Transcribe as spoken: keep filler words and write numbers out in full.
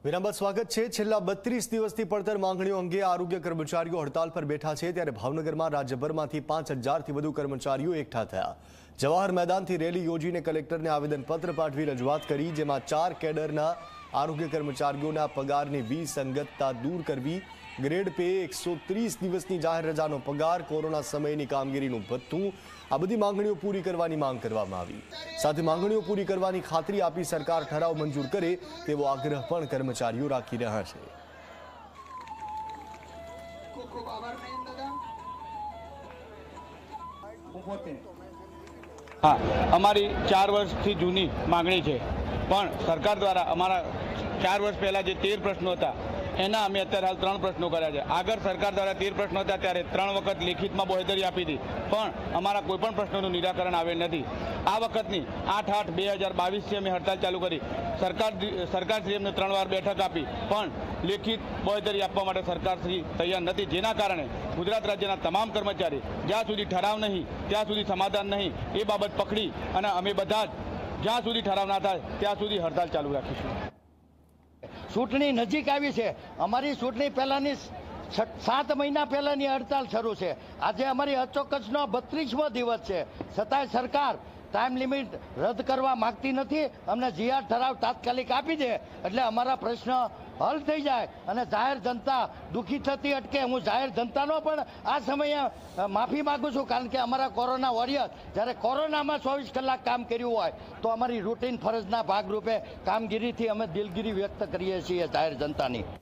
વિરામ બાદ સ્વાગત છે। છેલ્લા બત્રીસ દિવસથી પડતર માંગણીઓ અંગે આરોગ્ય કર્મચારીઓ હડતાલ પર બેઠા છે, ત્યારે ભાવનગરમાં રાજ્યભરમાંથી પાંચ હજારથી વધુ કર્મચારીઓ એકઠા થયા। જવાહર મેદાનથી રેલી યોજીને કલેક્ટરને આવેદનપત્ર પાઠવી રજૂઆત કરી, જેમાં ચાર કેડરના આરોગ્ય કર્મચારીઓના પગારની વિસંગતતા દૂર કરવી, ગ્રેડ પે, એકસો ત્રીસ દિવસની જાહેર રજાનો પગાર, કોરોના સમયની કામગીરીનું ભથ્થું, આ બધી માંગણીઓ પૂરી કરવાની માંગ કરવામાં આવી। સાથે માંગણીઓ પૂરી કરવાની ખાતરી આપી સરકાર ઠરાવ મંજૂર કરે તેવો આગ્રહ પણ કર્મચારીઓ રાખી રહ્યા છે। हाँ, अमारी चार वर्ष थी जूनी मांगणी है, पण सरकार द्वारा अमारा चार वर्ष पहला जो तेर प्रश्नों था एना अमे अत्यारे हाल त्रण प्रश्नों कर्या छे। आगर सरकार द्वारा तेर प्रश्नों था त्यारे त्रण वखत लिखित में बांहेधरी आपी थी, पण अमारा कोईपण प्रश्नों निराकरण आवेल नथी। आ वखतनी आठ आठ बे हज़ार बावीस थी अमे हड़ताल चालू करी। सरकार सरकारश्री अમને ત્રણ વાર બેઠક આપી, પણ લેખિત બાંહેધરી આપવા માટે સરકારશ્રી તૈયાર નથી, જેના કારણે ગુજરાત રાજ્યના તમામ કર્મચારી જ્યાં સુધી ઠરાવ નહીં ત્યાં સુધી સમાધાન નહીં એ બાબત પકડી અને અમે બધા જ્યાં સુધી ઠરાવ ના થાય ત્યાં સુધી હડતાલ ચાલુ રાખીશું। ચૂંટણી નજીક આવી છે, અમારી ચૂંટણી પહેલાની સાત મહિના પહેલાની હડતાલ શરૂ છે। આજે અમારી અચોક્કસનો બત્રીસમો દિવસ છે, છતાંય સરકાર टाइम लिमिट रद्द करवा मांगती नहीं। अमने जीआर ठराव तात्कालिक आपी दे एटले अमारा प्रश्न हल थई जाए अने जाहिर जनता दुखी थती अटके। हूँ जाहिर जनतानो पण आ समये माफी मागू छूं, कारण के अमारा कोरोना वॉरियर ज्यारे कोरोना में चौबीस कलाक काम कर्युं होय तो अमारी रूटीन फरजना भागरूपे कामगीरी थी अमे दिलगीरी व्यक्त करीए छीए जाहिर जनतानी।